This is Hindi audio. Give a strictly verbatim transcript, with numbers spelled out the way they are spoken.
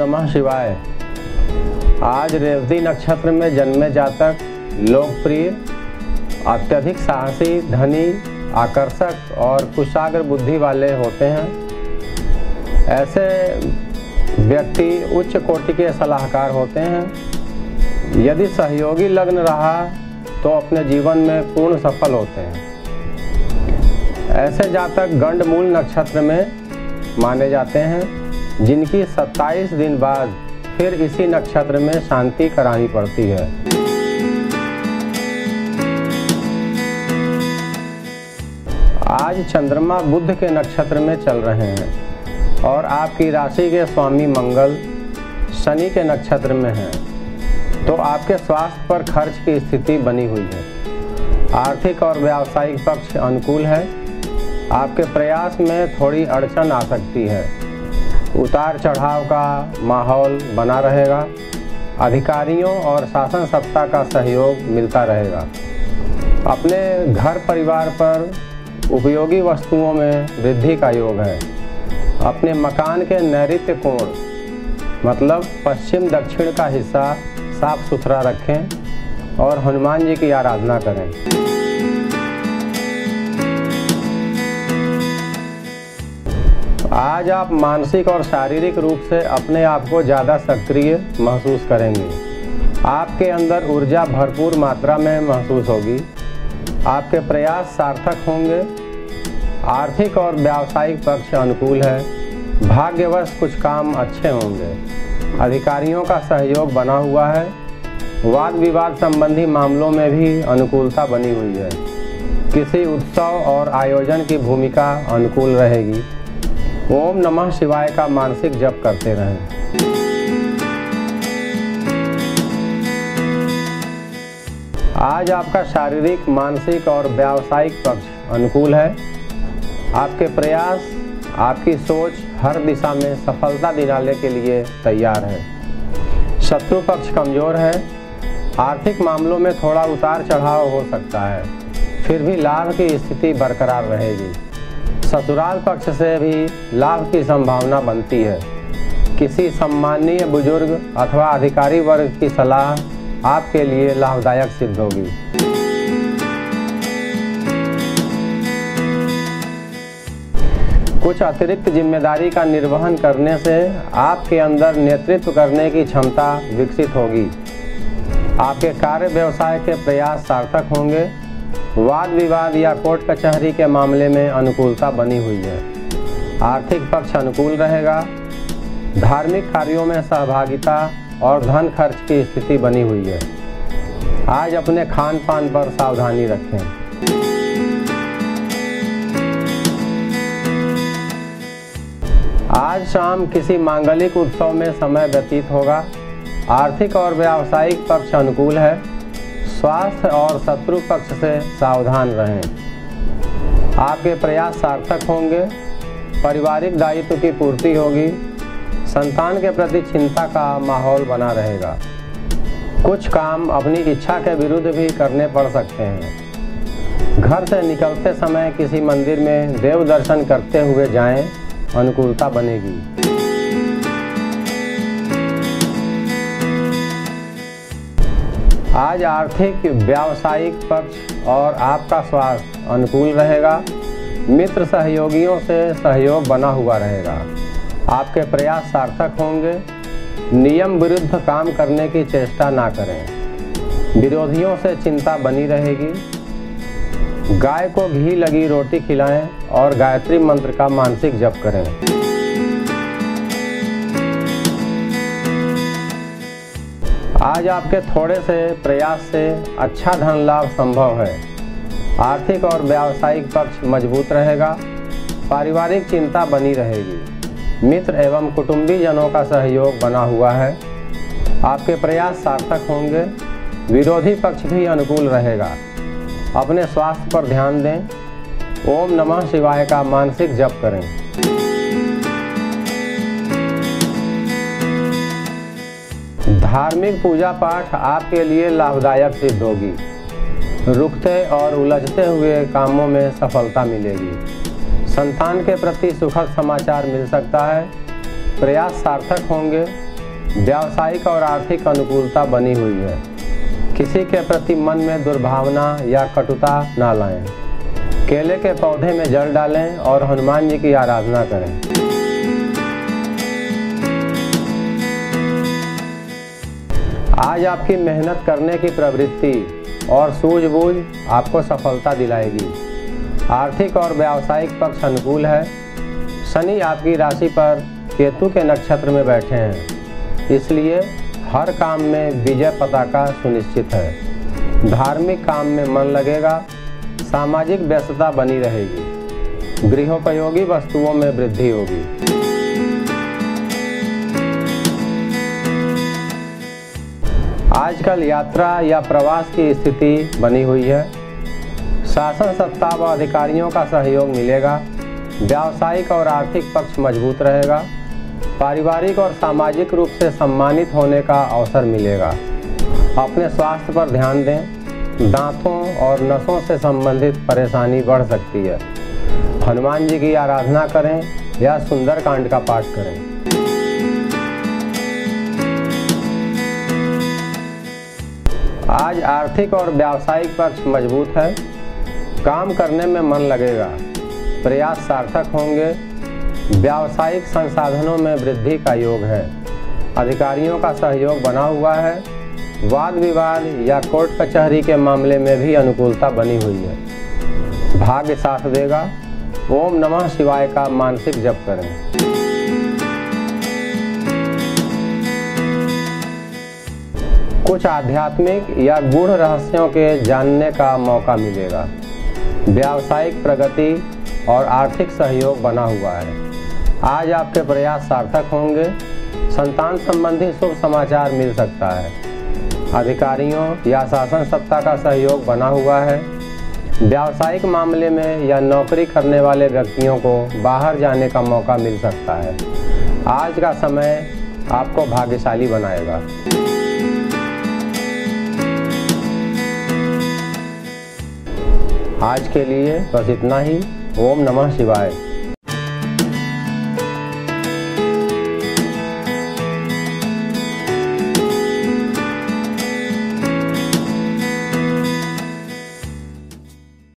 नमः शिवाय। आज रेवती नक्षत्र में जन्मे जातक लोकप्रिय, अत्यधिक साहसी, धनी, आकर्षक और कुशाग्र बुद्धि वाले होते हैं। ऐसे व्यक्ति उच्च कोटि के सलाहकार होते हैं। यदि सहयोगी लग्न रहा तो अपने जीवन में पूर्ण सफल होते हैं। ऐसे जातक गंडमूल नक्षत्र में माने जाते हैं, जिनकी सत्ताईस दिन बाद फिर इसी नक्षत्र में शांति करानी पड़ती है। आज चंद्रमा बुध के नक्षत्र में चल रहे हैं और आपकी राशि के स्वामी मंगल शनि के नक्षत्र में हैं, तो आपके स्वास्थ्य पर खर्च की स्थिति बनी हुई है। आर्थिक और व्यावसायिक पक्ष अनुकूल है। आपके प्रयास में थोड़ी अड़चन आ सकती है। उतार चढ़ाव का माहौल बना रहेगा। अधिकारियों और शासन सत्ता का सहयोग मिलता रहेगा। अपने घर परिवार पर उपयोगी वस्तुओं में वृद्धि का योग है। अपने मकान के नैऋत्य कोण मतलब पश्चिम दक्षिण का हिस्सा साफ सुथरा रखें और हनुमान जी की आराधना करें। आज आप मानसिक और शारीरिक रूप से अपने आप को ज़्यादा सक्रिय महसूस करेंगे। आपके अंदर ऊर्जा भरपूर मात्रा में महसूस होगी। आपके प्रयास सार्थक होंगे। आर्थिक और व्यावसायिक पक्ष अनुकूल है। भाग्यवश कुछ काम अच्छे होंगे। अधिकारियों का सहयोग बना हुआ है। वाद विवाद संबंधी मामलों में भी अनुकूलता बनी हुई है। किसी उत्सव और आयोजन की भूमिका अनुकूल रहेगी। ओम नमः शिवाय का मानसिक जप करते रहें। आज आपका शारीरिक, मानसिक और व्यावसायिक पक्ष अनुकूल है। आपके प्रयास, आपकी सोच हर दिशा में सफलता दिलाने के लिए तैयार है। शत्रु पक्ष कमजोर है। आर्थिक मामलों में थोड़ा उतार चढ़ाव हो सकता है, फिर भी लाभ की स्थिति बरकरार रहेगी। ससुराल पक्ष से भी लाभ की संभावना बनती है। किसी सम्माननीय बुजुर्ग अथवा अधिकारी वर्ग की सलाह आपके लिए लाभदायक सिद्ध होगी। कुछ अतिरिक्त जिम्मेदारी का निर्वहन करने से आपके अंदर नेतृत्व करने की क्षमता विकसित होगी। आपके कार्य व्यवसाय के प्रयास सार्थक होंगे। वाद विवाद या कोर्ट कचहरी के मामले में अनुकूलता बनी हुई है। आर्थिक पक्ष अनुकूल रहेगा। धार्मिक कार्यों में सहभागिता और धन खर्च की स्थिति बनी हुई है। आज अपने खान पान पर सावधानी रखें। आज शाम किसी मांगलिक उत्सव में समय व्यतीत होगा। आर्थिक और व्यावसायिक पक्ष अनुकूल है। स्वास्थ्य और शत्रु पक्ष से सावधान रहें। आपके प्रयास सार्थक होंगे। पारिवारिक दायित्व की पूर्ति होगी। संतान के प्रति चिंता का माहौल बना रहेगा। कुछ काम अपनी इच्छा के विरुद्ध भी करने पड़ सकते हैं। घर से निकलते समय किसी मंदिर में देव दर्शन करते हुए जाएं, अनुकूलता बनेगी। आज आर्थिक, व्यावसायिक पक्ष और आपका स्वास्थ्य अनुकूल रहेगा। मित्र सहयोगियों से सहयोग बना हुआ रहेगा। आपके प्रयास सार्थक होंगे। नियम विरुद्ध काम करने की चेष्टा ना करें। विरोधियों से चिंता बनी रहेगी। गाय को घी लगी रोटी खिलाएं और गायत्री मंत्र का मानसिक जप करें। आज आपके थोड़े से प्रयास से अच्छा धन लाभ संभव है। आर्थिक और व्यावसायिक पक्ष मजबूत रहेगा। पारिवारिक चिंता बनी रहेगी। मित्र एवं कुटुंबी जनों का सहयोग बना हुआ है। आपके प्रयास सार्थक होंगे। विरोधी पक्ष भी अनुकूल रहेगा। अपने स्वास्थ्य पर ध्यान दें। ओम नमः शिवाय का मानसिक जप करें। धार्मिक पूजा पाठ आपके लिए लाभदायक सिद्ध होगी। रुकते और उलझते हुए कामों में सफलता मिलेगी। संतान के प्रति सुखद समाचार मिल सकता है। प्रयास सार्थक होंगे। व्यावसायिक और आर्थिक अनुकूलता बनी हुई है। किसी के प्रति मन में दुर्भावना या कटुता ना लाएं। केले के पौधे में जल डालें और हनुमान जी की आराधना करें। आज आपकी मेहनत करने की प्रवृत्ति और सूझबूझ आपको सफलता दिलाएगी। आर्थिक और व्यावसायिक पक्ष अनुकूल है। शनि आपकी राशि पर केतु के नक्षत्र में बैठे हैं, इसलिए हर काम में विजय पताका सुनिश्चित है। धार्मिक काम में मन लगेगा। सामाजिक व्यस्तता बनी रहेगी। गृहोपयोगी वस्तुओं में वृद्धि होगी। आजकल यात्रा या प्रवास की स्थिति बनी हुई है। शासन सत्ता व अधिकारियों का सहयोग मिलेगा। व्यावसायिक और आर्थिक पक्ष मजबूत रहेगा। पारिवारिक और सामाजिक रूप से सम्मानित होने का अवसर मिलेगा। अपने स्वास्थ्य पर ध्यान दें। दांतों और नसों से संबंधित परेशानी बढ़ सकती है। हनुमान जी की आराधना करें या सुंदरकांड का पाठ करें। आज आर्थिक और व्यावसायिक पक्ष मजबूत है। काम करने में मन लगेगा। प्रयास सार्थक होंगे। व्यावसायिक संसाधनों में वृद्धि का योग है। अधिकारियों का सहयोग बना हुआ है। वाद विवाद या कोर्ट कचहरी के मामले में भी अनुकूलता बनी हुई है। भाग्य साथ देगा। ओम नमः शिवाय का मानसिक जप करें। कुछ आध्यात्मिक या गूढ़ रहस्यों के जानने का मौका मिलेगा। व्यावसायिक प्रगति और आर्थिक सहयोग बना हुआ है। आज आपके प्रयास सार्थक होंगे। संतान संबंधी शुभ समाचार मिल सकता है। अधिकारियों या शासन सत्ता का सहयोग बना हुआ है। व्यावसायिक मामले में या नौकरी करने वाले व्यक्तियों को बाहर जाने का मौका मिल सकता है। आज का समय आपको भाग्यशाली बनाएगा। आज के लिए बस इतना ही। ओम नमः शिवाय।